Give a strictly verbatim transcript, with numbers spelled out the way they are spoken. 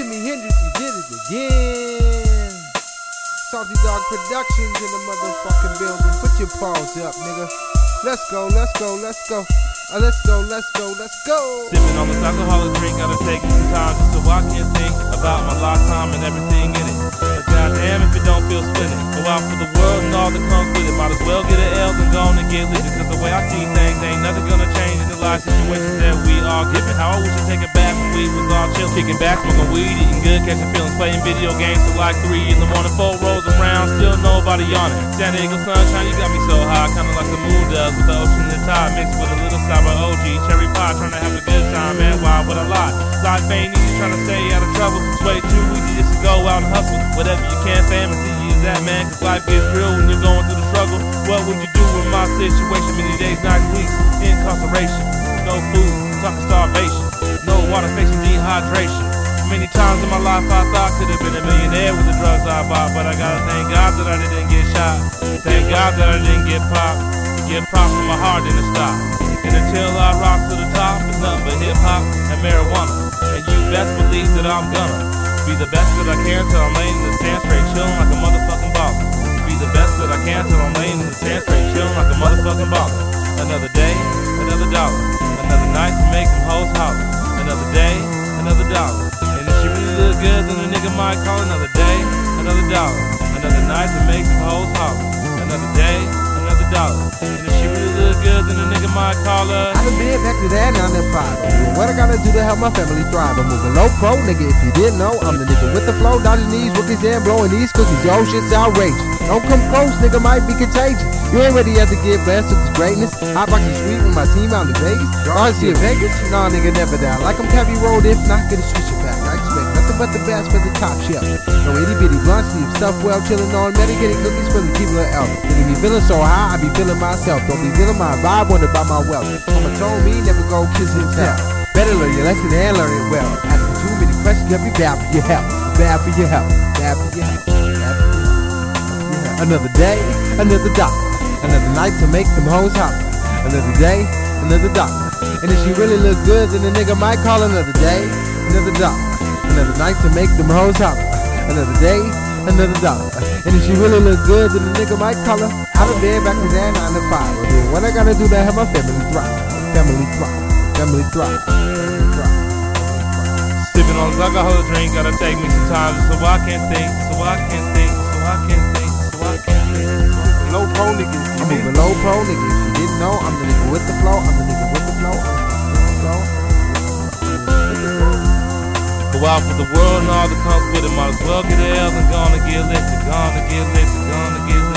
Jimi Hendrix, he did it again. Salty Dog Productions in the motherfucking building. Put your paws up, nigga. Let's go, let's go, let's go. Uh, let's go, let's go, let's go. Sipping on this alcoholic drink, gotta take me some time just so I can think about my lifetime and everything in it. But goddamn if it don't feel splendid. Go out for the world and all that comes with it. Might as well get an L and go on and get lit. Cause the way I see things, ain't nothing gonna change in the life situations that we are given. How I wish I take it back when we was all chill. Kicking back, smoking weed, eating good, catching feelings, playing video games till like three in the morning. Four rolls around, still nobody on it. San Diego sunshine, you got me so high, kinda like the moon does with the ocean and the tide mixed with a little side by O G. Cherry pie, trying to have a good time, man, why would I lie? Life ain't easy, trying to stay out of trouble. It's way too easy just to go out and hustle. Whatever you can, fam, and see you is that, man. Cause life gets real when you're going through the struggle. What would you do in my situation? Many days, nights, weeks, incarceration. No food, talking starvation. No water, facing dehydration. Many times in my life I thought I could have been a millionaire with the drugs I bought. But I gotta thank God that I didn't get shot. Thank God that I didn't get popped. Get props in my heart, didn't stop. And until I rock to the top, it's nothing but hip-hop and marijuana. And you best believe that I'm gonna be the best that I can till I'm laying in the sand straight chillin' like a motherfucking baller. Be the best that I can till I'm laying in the sand straight chillin' like a motherfucking baller. Another day, another dollar. Another night to make them hoes holler. Another day, another dollar. And if she really look good, then the nigga might call another day, another dollar. Another night to make them hoes holler. Another day, another dollar. And if she really look good, then the nigga might call her. I done been back to that nine to five. What I gotta do to help my family thrive? I'm moving low pro, nigga. If you didn't know, I'm the nigga with the flow, dodging these rookies and blowing these cookies. Yo, shit's outrageous. Don't come close, nigga, might be contagious. You ain't ready yet to get blessed with this greatness. I box the street with my team out in Vegas. Garcia Vegas? Nah, nigga, never down. Like I'm heavy rolled, if not, get a switch it back. I expect nothing but the best for the top shelf. No itty bitty blunts, leave stuff well, chillin' on medicated cookies, really keep it elf. Nigga be feeling so high, I be feeling myself. Don't be feeling my vibe, wonder about my wealth. Mama told me never go kiss and tell. Better learn your lesson and learn it well. Asking too many questions, you'll be bad for your health. Bad for your health. Bad for your health. Bad for your health. Another day, another dollar. Another night to make them hoes holler. Another day, another dollar. And if she really look good, then the nigga might call another day, another dollar. Another night to make them hoes holler. Another day, another dollar. And if she really look good, then the nigga might call her. I done been back to that nine to five. I'm doing what I gotta do to help my family thrive. Family thrive. Family thrive. Family thrive. Sipping on this alcoholic drink, gotta take me some time just so I can think, so I can think, so I can think, so I can think. Low pro nigga. I'm moving low pro nigga. If you didn't know, I'm the nigga with the flow. I'm the nigga with the flow. I'm the nigga with the flow. Go out for the world and all that comes with it. Might as well get an L and gonna get lit, gonna get lit, gonna get lit.